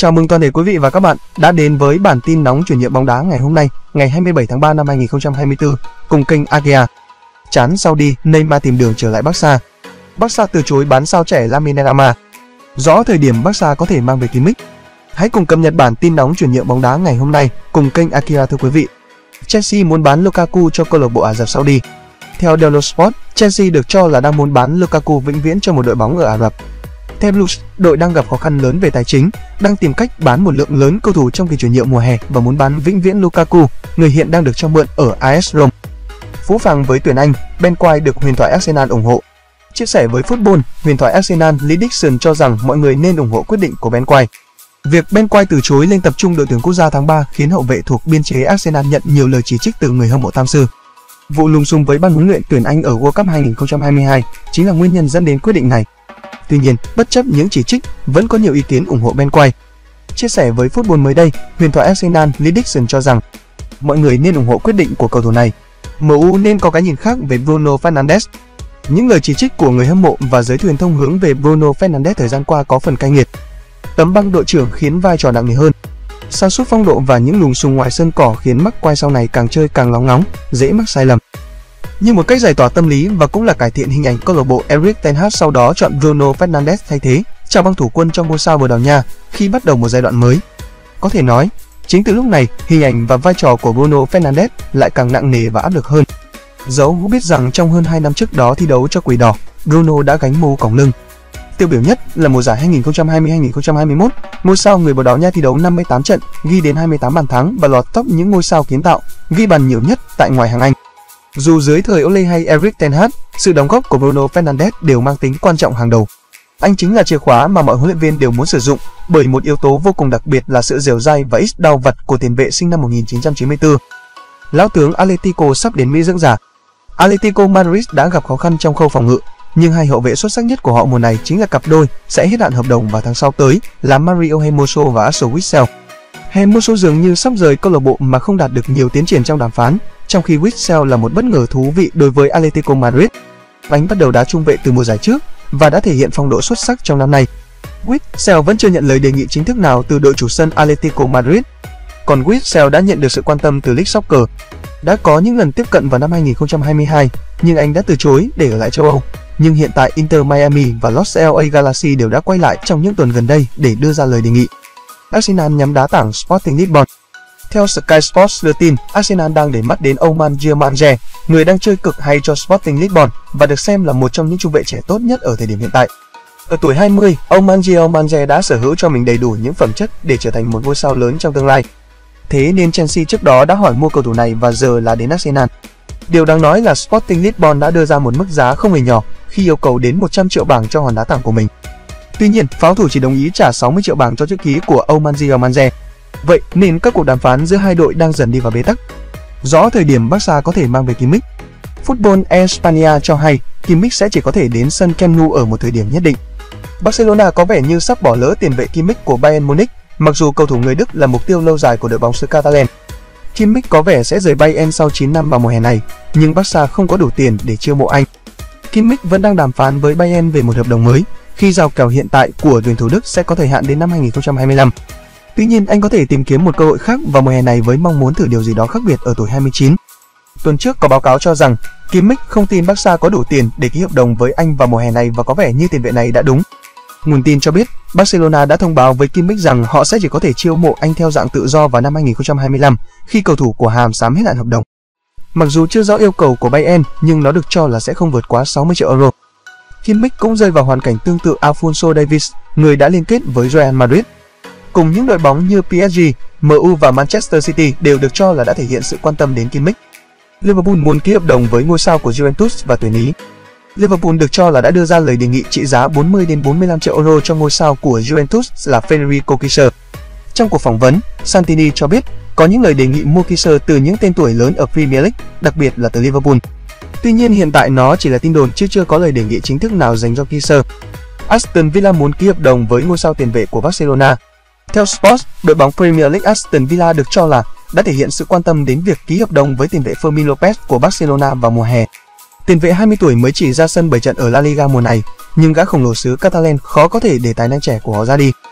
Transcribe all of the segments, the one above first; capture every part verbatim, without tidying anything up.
Chào mừng toàn thể quý vị và các bạn đã đến với bản tin nóng chuyển nhượng bóng đá ngày hôm nay, ngày hai mươi bảy tháng ba năm hai nghìn không trăm hai mươi tư, cùng kênh a giê a. Chán Saudi, Neymar tìm đường trở lại Barca. Barca từ chối bán sao trẻ Lamine Yamal. Rõ thời điểm Barca có thể mang về Kimmich. Hãy cùng cập nhật bản tin nóng chuyển nhượng bóng đá ngày hôm nay cùng kênh a giê a thưa quý vị. Chelsea muốn bán Lukaku cho câu lạc bộ Ả Rập Saudi. Theo Delo Sport, Chelsea được cho là đang muốn bán Lukaku vĩnh viễn cho một đội bóng ở Ả Rập. Theo Blues, đội đang gặp khó khăn lớn về tài chính, đang tìm cách bán một lượng lớn cầu thủ trong kỳ chuyển nhượng mùa hè và muốn bán vĩnh viễn Lukaku, người hiện đang được cho mượn ở a ét Rome. Phũ phàng với tuyển Anh, Ben White được huyền thoại Arsenal ủng hộ. Chia sẻ với Football, huyền thoại Arsenal Lee Dixon cho rằng mọi người nên ủng hộ quyết định của Ben White. Việc Ben White từ chối lên tập trung đội tuyển quốc gia tháng ba khiến hậu vệ thuộc biên chế Arsenal nhận nhiều lời chỉ trích từ người hâm mộ tham sư. Vụ lùm xùm với ban huấn luyện tuyển Anh ở World Cup hai nghìn không trăm hai mươi hai chính là nguyên nhân dẫn đến quyết định này. Tuy nhiên, bất chấp những chỉ trích, vẫn có nhiều ý kiến ủng hộ Ben White. Chia sẻ với Football mới đây, huyền thoại Arsenal Lee Dixon cho rằng mọi người nên ủng hộ quyết định của cầu thủ này. em u nên có cái nhìn khác về Bruno Fernandes. Những lời chỉ trích của người hâm mộ và giới truyền thông hướng về Bruno Fernandes thời gian qua có phần cay nghiệt. Tấm băng đội trưởng khiến vai trò nặng nề hơn. Sa sút phong độ và những lùm xùm ngoài sân cỏ khiến McQuarrie sau này càng chơi càng lóng ngóng, dễ mắc sai lầm. Như một cách giải tỏa tâm lý và cũng là cải thiện hình ảnh câu lạc bộ, Erik ten Hag sau đó chọn Bruno Fernandes thay thế, chào băng thủ quân cho ngôi sao Bồ Đào Nha khi bắt đầu một giai đoạn mới. Có thể nói, chính từ lúc này, hình ảnh và vai trò của Bruno Fernandes lại càng nặng nề và áp lực hơn. Dẫu biết rằng trong hơn hai năm trước đó thi đấu cho Quỷ Đỏ, Bruno đã gánh mưu còng lưng. Tiêu biểu nhất là mùa giải hai nghìn không trăm hai mươi hai nghìn không trăm hai mươi mốt, ngôi sao người Bồ Đào Nha thi đấu năm mươi tám trận, ghi đến hai mươi tám bàn thắng và lọt top những ngôi sao kiến tạo, ghi bàn nhiều nhất tại ngoại hạng Anh. Dù dưới thời Ole hay Erik ten Hag, sự đóng góp của Bruno Fernandes đều mang tính quan trọng hàng đầu. Anh chính là chìa khóa mà mọi huấn luyện viên đều muốn sử dụng, bởi một yếu tố vô cùng đặc biệt là sự dẻo dai và ít đau vật của tiền vệ sinh năm một nghìn chín trăm chín mươi tư. Lão tướng Atletico sắp đến Mỹ dưỡng giả. Atletico Madrid đã gặp khó khăn trong khâu phòng ngự, nhưng hai hậu vệ xuất sắc nhất của họ mùa này chính là cặp đôi sẽ hết hạn hợp đồng vào tháng sau tới là Mario Hermoso và Axel Witsel. Hermoso dường như sắp rời câu lạc bộ mà không đạt được nhiều tiến triển trong đàm phán, trong khi Witsel là một bất ngờ thú vị đối với Atletico Madrid. Anh bắt đầu đá trung vệ từ mùa giải trước và đã thể hiện phong độ xuất sắc trong năm nay. Witsel vẫn chưa nhận lời đề nghị chính thức nào từ đội chủ sân Atletico Madrid. Còn Witsel đã nhận được sự quan tâm từ League Soccer. Đã có những lần tiếp cận vào năm hai nghìn không trăm hai mươi hai, nhưng anh đã từ chối để ở lại châu Âu. Nhưng hiện tại Inter Miami và Los L A Galaxy đều đã quay lại trong những tuần gần đây để đưa ra lời đề nghị. Arsenal nhắm đá tảng Sporting Lisbon. Theo Sky Sports đưa tin, Arsenal đang để mắt đến Oumar Diomande, người đang chơi cực hay cho Sporting Lisbon và được xem là một trong những trung vệ trẻ tốt nhất ở thời điểm hiện tại. Ở tuổi hai mươi, Oumar Diomande đã sở hữu cho mình đầy đủ những phẩm chất để trở thành một ngôi sao lớn trong tương lai. Thế nên Chelsea trước đó đã hỏi mua cầu thủ này và giờ là đến Arsenal. Điều đáng nói là Sporting Lisbon đã đưa ra một mức giá không hề nhỏ khi yêu cầu đến một trăm triệu bảng cho hòn đá tảng của mình. Tuy nhiên, pháo thủ chỉ đồng ý trả sáu mươi triệu bảng cho chữ ký của Oumar Diomande. Vậy nên các cuộc đàm phán giữa hai đội đang dần đi vào bế tắc. Rõ thời điểm Barca có thể mang về Kimmich. Football España cho hay Kimmich sẽ chỉ có thể đến sân Camp Nou ở một thời điểm nhất định. Barcelona có vẻ như sắp bỏ lỡ tiền vệ Kimmich của Bayern Munich, mặc dù cầu thủ người Đức là mục tiêu lâu dài của đội bóng xứ Catalan. Kimmich có vẻ sẽ rời Bayern sau chín năm vào mùa hè này, nhưng Barca không có đủ tiền để chiêu mộ anh. Kimmich vẫn đang đàm phán với Bayern về một hợp đồng mới, khi rào kèo hiện tại của tuyển thủ Đức sẽ có thời hạn đến năm hai nghìn không trăm hai mươi lăm. Tuy nhiên, anh có thể tìm kiếm một cơ hội khác vào mùa hè này với mong muốn thử điều gì đó khác biệt ở tuổi hai mươi chín. Tuần trước có báo cáo cho rằng Kimmich không tin Barca có đủ tiền để ký hợp đồng với anh vào mùa hè này và có vẻ như tiền vệ này đã đúng. Nguồn tin cho biết Barcelona đã thông báo với Kimmich rằng họ sẽ chỉ có thể chiêu mộ anh theo dạng tự do vào năm hai nghìn không trăm hai mươi lăm khi cầu thủ của Hàm xám hết hạn hợp đồng. Mặc dù chưa rõ yêu cầu của Bayern, nhưng nó được cho là sẽ không vượt quá sáu mươi triệu euro. Kimmich cũng rơi vào hoàn cảnh tương tự Alphonso Davies, người đã liên kết với Real Madrid. Cùng những đội bóng như pê ét giê, em u và Manchester City đều được cho là đã thể hiện sự quan tâm đến Kimmich. Liverpool muốn ký hợp đồng với ngôi sao của Juventus và tuyển Ý. Liverpool được cho là đã đưa ra lời đề nghị trị giá bốn mươi đến bốn mươi lăm triệu euro cho ngôi sao của Juventus là Federico Chiesa. Trong cuộc phỏng vấn, Santini cho biết có những lời đề nghị mua Chiesa từ những tên tuổi lớn ở Premier League, đặc biệt là từ Liverpool. Tuy nhiên hiện tại nó chỉ là tin đồn chứ chưa có lời đề nghị chính thức nào dành cho Chiesa. Aston Villa muốn ký hợp đồng với ngôi sao tiền vệ của Barcelona. Theo Sports, đội bóng Premier League Aston Villa được cho là đã thể hiện sự quan tâm đến việc ký hợp đồng với tiền vệ Fermin Lopez của Barcelona vào mùa hè. Tiền vệ hai mươi tuổi mới chỉ ra sân bảy trận ở La Liga mùa này, nhưng gã khổng lồ xứ Catalan khó có thể để tài năng trẻ của họ ra đi.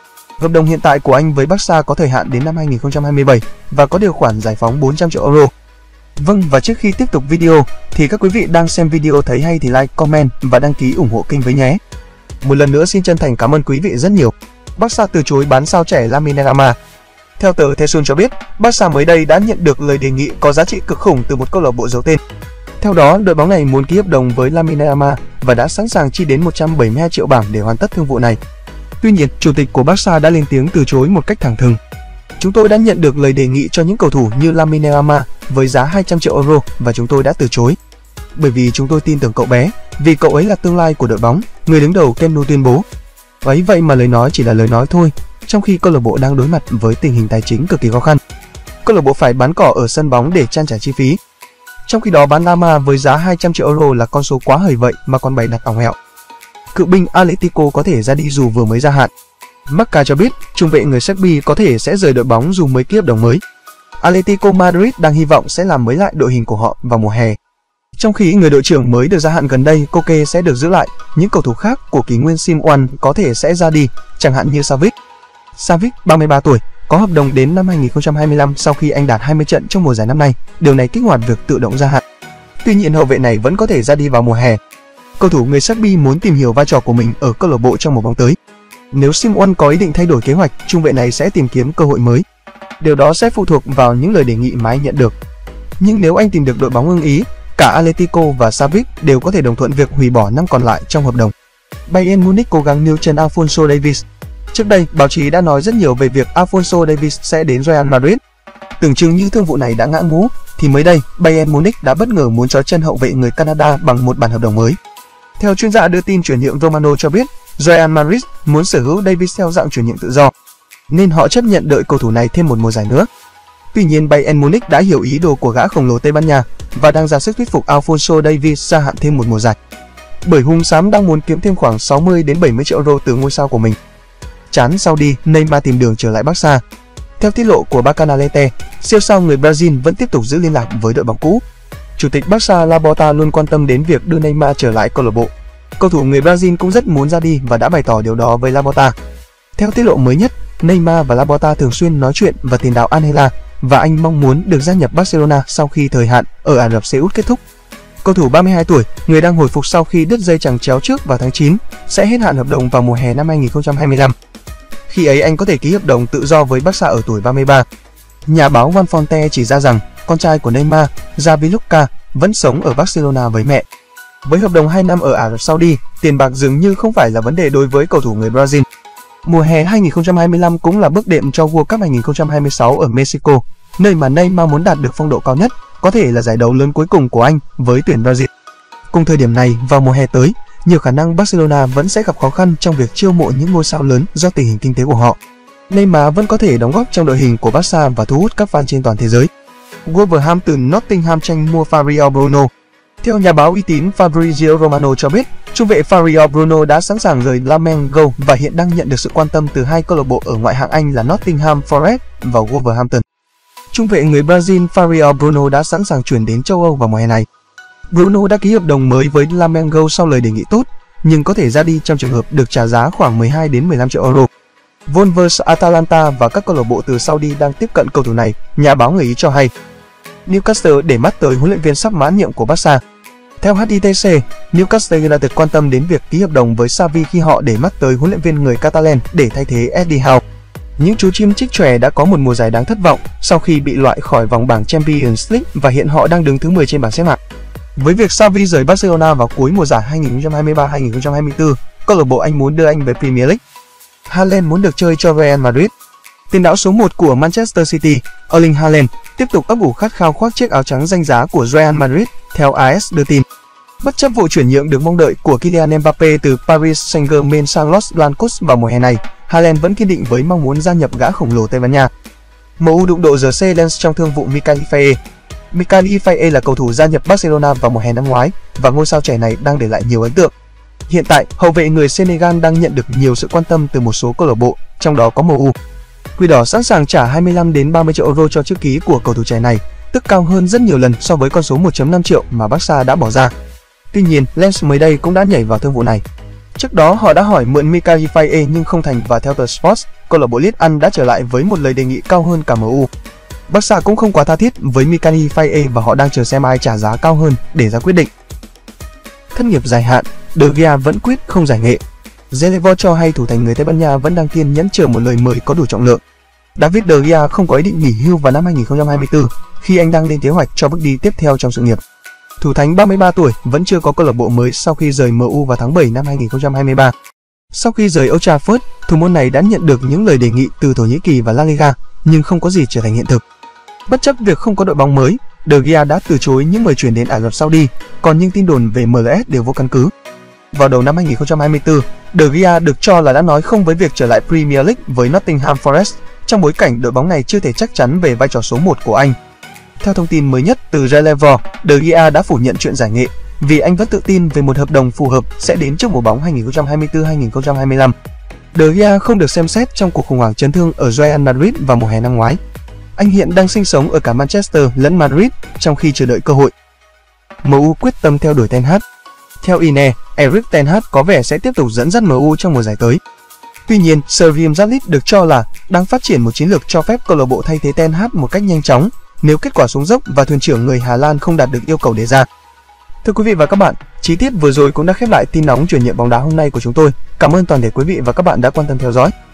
Hợp đồng hiện tại của anh với Barca có thời hạn đến năm hai nghìn không trăm hai mươi bảy và có điều khoản giải phóng bốn trăm triệu euro. Vâng, và trước khi tiếp tục video thì các quý vị đang xem video thấy hay thì like, comment và đăng ký ủng hộ kênh với nhé. Một lần nữa xin chân thành cảm ơn quý vị rất nhiều. Barca từ chối bán sao trẻ Lamine Yamal. Theo tờ The Sun cho biết, Barca mới đây đã nhận được lời đề nghị có giá trị cực khủng từ một câu lạc bộ giấu tên. Theo đó, đội bóng này muốn ký hợp đồng với Lamine Yamal và đã sẵn sàng chi đến một trăm bảy mươi hai triệu bảng để hoàn tất thương vụ này. Tuy nhiên, chủ tịch của Barca đã lên tiếng từ chối một cách thẳng thừng. Chúng tôi đã nhận được lời đề nghị cho những cầu thủ như Lamine Yamal với giá hai trăm triệu euro và chúng tôi đã từ chối. Bởi vì chúng tôi tin tưởng cậu bé, vì cậu ấy là tương lai của đội bóng, người đứng đầu Camp Nou tuyên bố. Ấy vậy mà lời nói chỉ là lời nói thôi, trong khi câu lạc bộ đang đối mặt với tình hình tài chính cực kỳ khó khăn. Câu lạc bộ phải bán cỏ ở sân bóng để trang trải chi phí. Trong khi đó bán Yamal với giá hai trăm triệu euro là con số quá hời vậy mà còn bày đặt ỏng ẹo. Cựu binh Atletico có thể ra đi dù vừa mới gia hạn. Marca cho biết trung vệ người Serbia có thể sẽ rời đội bóng dù mới ký hợp đồng mới. Atletico Madrid đang hy vọng sẽ làm mới lại đội hình của họ vào mùa hè. Trong khi người đội trưởng mới được gia hạn gần đây, Koke sẽ được giữ lại, những cầu thủ khác của kỷ nguyên Simeone có thể sẽ ra đi, chẳng hạn như Savic. Savic, ba mươi ba tuổi, có hợp đồng đến năm hai nghìn không trăm hai mươi lăm sau khi anh đạt hai mươi trận trong mùa giải năm nay, điều này kích hoạt việc tự động gia hạn. Tuy nhiên hậu vệ này vẫn có thể ra đi vào mùa hè. Cầu thủ người Serbia muốn tìm hiểu vai trò của mình ở câu lạc bộ trong mùa bóng tới. Nếu Simeone có ý định thay đổi kế hoạch, trung vệ này sẽ tìm kiếm cơ hội mới. Điều đó sẽ phụ thuộc vào những lời đề nghị mà anh nhận được. Nhưng nếu anh tìm được đội bóng ưng ý, cả Atletico và Savic đều có thể đồng thuận việc hủy bỏ năm còn lại trong hợp đồng. Bayern Munich cố gắng níu chân Alphonso Davies. Trước đây, báo chí đã nói rất nhiều về việc Alphonso Davies sẽ đến Real Madrid. Tưởng chừng như thương vụ này đã ngã ngũ, thì mới đây, Bayern Munich đã bất ngờ muốn trói chân hậu vệ người Canada bằng một bản hợp đồng mới. Theo chuyên gia đưa tin chuyển nhượng Romano cho biết, Real Madrid muốn sở hữu Davies theo dạng chuyển nhượng tự do, nên họ chấp nhận đợi cầu thủ này thêm một mùa giải nữa. Tuy nhiên, Bayern Munich đã hiểu ý đồ của gã khổng lồ Tây Ban Nha và đang ra sức thuyết phục Alphonso Davies gia hạn thêm một mùa giải. Bởi hung xám đang muốn kiếm thêm khoảng sáu mươi đến bảy mươi triệu euro từ ngôi sao của mình. Chán Saudi, Neymar tìm đường trở lại Barca. Theo tiết lộ của Bacanalete, siêu sao người Brazil vẫn tiếp tục giữ liên lạc với đội bóng cũ. Chủ tịch Barca Laporta luôn quan tâm đến việc đưa Neymar trở lại câu lạc bộ. Cầu thủ người Brazil cũng rất muốn ra đi và đã bày tỏ điều đó với Laporta. Theo tiết lộ mới nhất, Neymar và Laporta thường xuyên nói chuyện và tiền đạo Angela và anh mong muốn được gia nhập Barcelona sau khi thời hạn ở Ả Rập Xê Út kết thúc. Cầu thủ ba mươi hai tuổi, người đang hồi phục sau khi đứt dây chằng chéo trước vào tháng chín, sẽ hết hạn hợp đồng vào mùa hè năm hai nghìn không trăm hai mươi lăm. Khi ấy anh có thể ký hợp đồng tự do với Barca ở tuổi ba mươi ba. Nhà báo Van Fonte chỉ ra rằng con trai của Neymar, Javi Lucca, vẫn sống ở Barcelona với mẹ. Với hợp đồng hai năm ở Ả Rập Saudi, tiền bạc dường như không phải là vấn đề đối với cầu thủ người Brazil. Mùa hè hai nghìn không trăm hai mươi lăm cũng là bước đệm cho World Cup hai nghìn không trăm hai mươi sáu ở Mexico, nơi mà Neymar muốn đạt được phong độ cao nhất, có thể là giải đấu lớn cuối cùng của anh với tuyển Brazil. Cùng thời điểm này, vào mùa hè tới, nhiều khả năng Barcelona vẫn sẽ gặp khó khăn trong việc chiêu mộ những ngôi sao lớn do tình hình kinh tế của họ. Neymar vẫn có thể đóng góp trong đội hình của Barca và thu hút các fan trên toàn thế giới. Wolverhampton Nottingham tranh mua Fabrizio Bruno. Theo nhà báo uy tín Fabrizio Romano cho biết, trung vệ Fabrizio Bruno đã sẵn sàng rời Flamengo và hiện đang nhận được sự quan tâm từ hai câu lạc bộ ở ngoại hạng Anh là Nottingham Forest và Wolverhampton. Trung vệ người Brazil Fabrizio Bruno đã sẵn sàng chuyển đến châu Âu vào mùa hè này. Bruno đã ký hợp đồng mới với Flamengo sau lời đề nghị tốt, nhưng có thể ra đi trong trường hợp được trả giá khoảng mười hai đến mười lăm triệu euro. Wolves, Atalanta và các câu lạc bộ từ Saudi đang tiếp cận cầu thủ này, nhà báo người Ý cho hay. Newcastle để mắt tới huấn luyện viên sắp mãn nhiệm của Barca. Theo hát i tê xê, Newcastle United quan tâm đến việc ký hợp đồng với Xavi khi họ để mắt tới huấn luyện viên người Catalan để thay thế Eddie Howe. Những chú chim chích chòe đã có một mùa giải đáng thất vọng sau khi bị loại khỏi vòng bảng Champions League và hiện họ đang đứng thứ mười trên bảng xếp hạng. Với việc Xavi rời Barcelona vào cuối mùa giải hai nghìn không trăm hai mươi ba hai nghìn không trăm hai mươi tư, câu lạc bộ Anh muốn đưa anh về Premier League. Haaland muốn được chơi cho Real Madrid. Tiền đạo số một của Manchester City, Erling Haaland, tiếp tục ấp ủ khát khao khoác chiếc áo trắng danh giá của Real Madrid, theo a ét đưa tin. Bất chấp vụ chuyển nhượng được mong đợi của Kylian Mbappe từ Paris Saint-Germain sang Los Blancos vào mùa hè này, Haaland vẫn kiên định với mong muốn gia nhập gã khổng lồ Tây Ban Nha. em u đụng độ rờ xê Lens trong thương vụ Mikal Faye. Mikal Faye là cầu thủ gia nhập Barcelona vào mùa hè năm ngoái và ngôi sao trẻ này đang để lại nhiều ấn tượng. Hiện tại, hậu vệ người Senegal đang nhận được nhiều sự quan tâm từ một số câu lạc bộ, trong đó có em u. Quỷ đỏ sẵn sàng trả hai mươi lăm đến ba mươi triệu euro cho chữ ký của cầu thủ trẻ này, tức cao hơn rất nhiều lần so với con số một phẩy năm triệu mà Barca đã bỏ ra. Tuy nhiên, Lens mới đây cũng đã nhảy vào thương vụ này. Trước đó họ đã hỏi mượn Mikael Faye nhưng không thành và theo tờ Sports, câu lạc bộ Leeds Anh đã trở lại với một lời đề nghị cao hơn cả em u. Barca cũng không quá tha thiết với Mikael Faye và họ đang chờ xem ai trả giá cao hơn để ra quyết định. Thất nghiệp dài hạn, De Gea vẫn quyết không giải nghệ. Relevo cho hay thủ thành người Tây Ban Nha vẫn đang kiên nhẫn chờ một lời mời có đủ trọng lượng. David De Gea không có ý định nghỉ hưu vào năm hai nghìn không trăm hai mươi tư khi anh đang lên kế hoạch cho bước đi tiếp theo trong sự nghiệp. Thủ thành ba mươi ba tuổi vẫn chưa có câu lạc bộ mới sau khi rời em u vào tháng bảy năm hai nghìn không trăm hai mươi ba. Sau khi rời Old Trafford, thủ môn này đã nhận được những lời đề nghị từ Thổ Nhĩ Kỳ và La Liga nhưng không có gì trở thành hiện thực. Bất chấp việc không có đội bóng mới, De Gea đã từ chối những mời chuyển đến Ả Rập Saudi, còn những tin đồn về em lờ ét đều vô căn cứ. Vào đầu năm hai nghìn không trăm hai mươi tư, De Gea được cho là đã nói không với việc trở lại Premier League với Nottingham Forest, trong bối cảnh đội bóng này chưa thể chắc chắn về vai trò số một của anh. Theo thông tin mới nhất từ Relevo, De Gea đã phủ nhận chuyện giải nghệ vì anh vẫn tự tin về một hợp đồng phù hợp sẽ đến trước mùa bóng hai nghìn không trăm hai mươi tư hai nghìn không trăm hai mươi lăm. De Gea không được xem xét trong cuộc khủng hoảng chấn thương ở Real Madrid vào mùa hè năm ngoái. Anh hiện đang sinh sống ở cả Manchester lẫn Madrid trong khi chờ đợi cơ hội. em u quyết tâm theo đuổi Ten Hag. Theo i en e, Erik ten Hag có vẻ sẽ tiếp tục dẫn dắt em u trong mùa giải tới. Tuy nhiên, Sir Jim Ratcliffe được cho là đang phát triển một chiến lược cho phép câu lạc bộ thay thế Ten Hag một cách nhanh chóng nếu kết quả xuống dốc và thuyền trưởng người Hà Lan không đạt được yêu cầu đề ra. Thưa quý vị và các bạn, chi tiết vừa rồi cũng đã khép lại tin nóng chuyển nhượng bóng đá hôm nay của chúng tôi. Cảm ơn toàn thể quý vị và các bạn đã quan tâm theo dõi.